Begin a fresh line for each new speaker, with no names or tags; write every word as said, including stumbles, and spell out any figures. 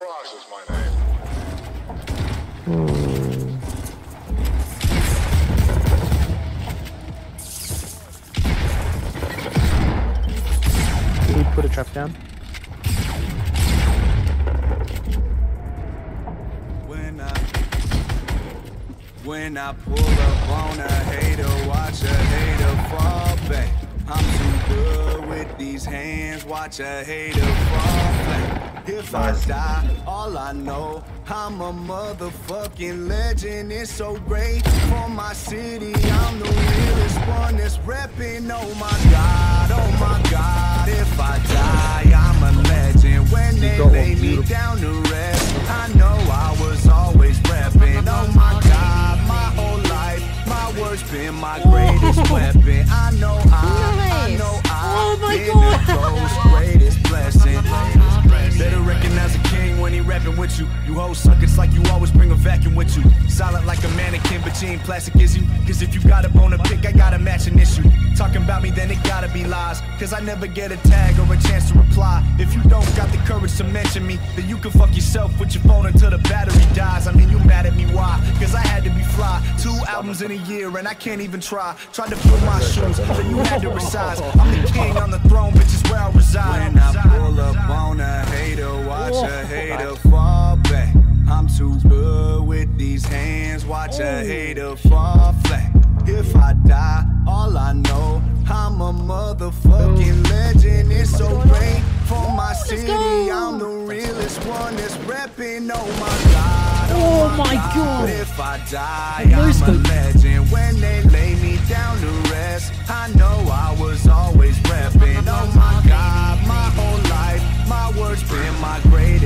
Frost is my name.
Hmm.
Can we put a trap down?
When I when I pull up on a hater, watch a hater fall back. I'm too good with these hands, watch a hater fall back. If I die, all I know, I'm a motherfucking legend. It's so great for my city. I'm the realest one that's repping. Oh my God, oh my God. If I die, I'm a legend. When they lay me down to rest, I know I was always repping. Oh my God, my whole life, my words been my greatest weapon. I know I, I know I, been the God's greatest blessing. Better recognize a king when he rapping with you. You hoes suck, it's like you always bring a vacuum with you. Silent like a mannequin, but you ain't plastic, is you? Cause if you got a bone to pick, I got a matching issue. Talking about me, then it gotta be lies. Cause I never get a tag or a chance to reply. If you don't got the courage to mention me, then you can fuck yourself with your phone until the battery dies. I mean, you mad at me, why? Cause I had to be fly. Two albums in a year and I can't even try. Tried to fill my shoes, then you had to resize. I'm the king on the throne, bitch, is where I reside. When I pull up on a hater, watch a hater fall back. I'm too good with these hands, watch a hater fall flat. If I die, all I know, I'm a motherfucking legend. It's so great for my city. I'm the realest one that's repping. Oh my God,
Oh my God.
if I die, I'm a legend. When they lay me down to rest, I know I was always repping. Oh my God, my whole life, my words been my greatest